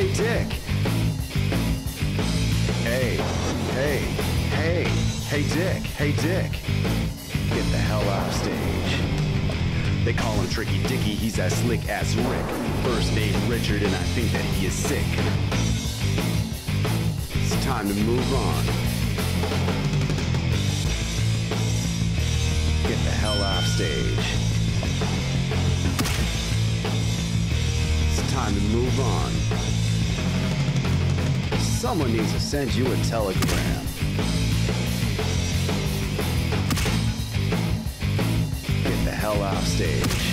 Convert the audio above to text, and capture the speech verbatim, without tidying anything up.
Hey, Dick. Hey, hey, hey, hey, Dick, hey, Dick. Get the hell off stage. They call him Tricky Dicky, he's as slick as Rick. First name Richard, and I think that he is sick. It's time to move on. Get the hell off stage. It's time to move on. Someone needs to send you a telegram. Get the hell off stage.